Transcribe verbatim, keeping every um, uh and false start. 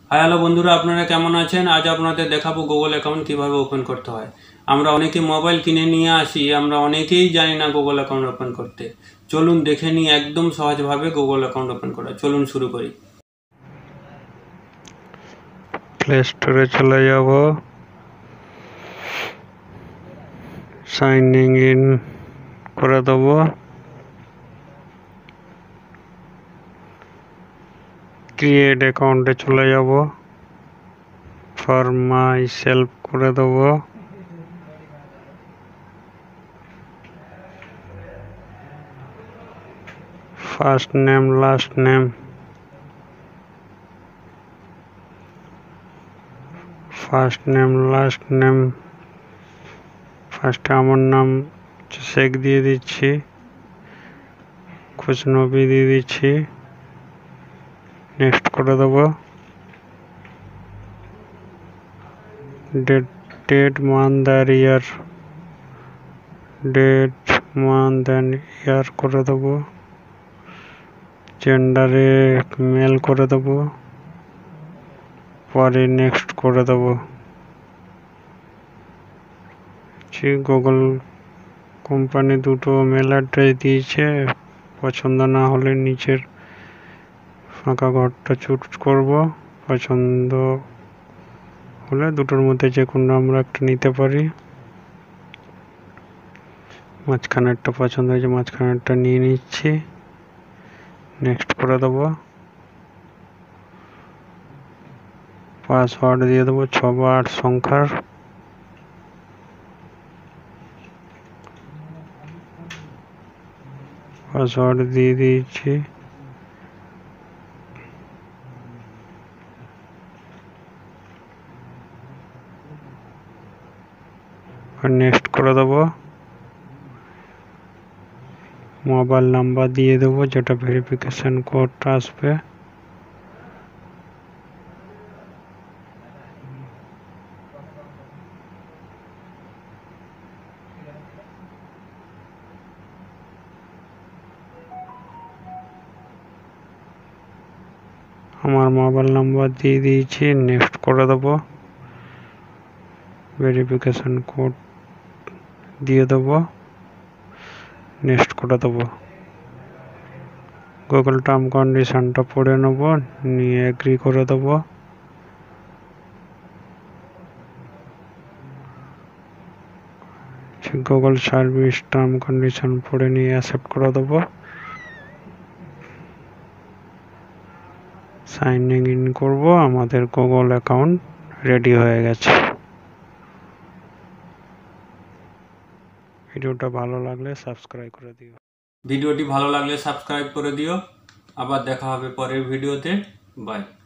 Hi hello বন্ধুরা, আপনারা কেমন আছেন? আজ আপনাদের দেখাবো গুগল অ্যাকাউন্ট কিভাবে ওপেন করতে হয়। আমরা অনেকে মোবাইল কিনে নিয়ে আসি, আমরা অনেকেই জানি না গুগল অ্যাকাউন্ট ওপেন করতে। চলুন দেখে নিই একদম সহজভাবে গুগল অ্যাকাউন্ট ওপেন করা। চলুন শুরু করি। প্লে স্টোরে চলে যাব, সাইনিং ইন করে দেবো। ক্রিয়েট অ্যাকাউন্টে চলে যাব, ফর মাই সেলফ করে দেবো। First name, last name, first name last name ফার্স্টে আমার নাম শেখ দিয়ে দিচ্ছি, খুশনবী দিয়ে দিচ্ছি, নেক্সট করে দেবো। ডেট ডেট মান্থ আর year, date month and year করে দেবো। জেন্ডারে মেল করে দেবো, পরে নেক্সট করে দেবো। গুগল কোম্পানি দুটো মেল অ্যাড্রেস দিয়েছে, পছন্দ না হলে নিচের ফাঁকা ঘরটা চুজ করব, পছন্দ হলে দুটোর মধ্যে যে কোনো আমরা একটা নিতে পারি। মাঝখানেরটা পছন্দ হয়েছে, মাঝখানেরটা নিয়ে নিচ্ছি, নেক্সট করে দেবো। পাসওয়ার্ড দিয়ে দেবো ছ বা আট সংখ্যার। পাসওয়ার্ড দিয়ে দিয়েছি, নেক্সট করে দেবো। মোবাইল নাম্বার দিয়ে দেবো, যেটা ভেরিফিকেশন কোড আসবে। আমার মোবাইল নাম্বার দিয়ে দিয়েছি, নেক্সট করে দেবো। ভেরিফিকেশন কোড দিয়ে দেবো, নেক্সট করে দেবো। গুগল টার্ম কন্ডিশনটা পড়ে নেব, নিয়ে এগ্রি করে দেবো। গুগল সার্ভিস টার্ম কন্ডিশন পড়ে নিয়ে অ্যাকসেপ্ট করে দেবো। সাইনিং ইন করব, আমাদের গুগল অ্যাকাউন্ট রেডি হয়ে গেছে। ভিডিওটা ভালো লাগলে সাবস্ক্রাইব করে দিও। ভিডিওটি ভালো লাগলে সাবস্ক্রাইব করে দিও। আবার দেখা হবে পরের ভিডিওতে। বাই।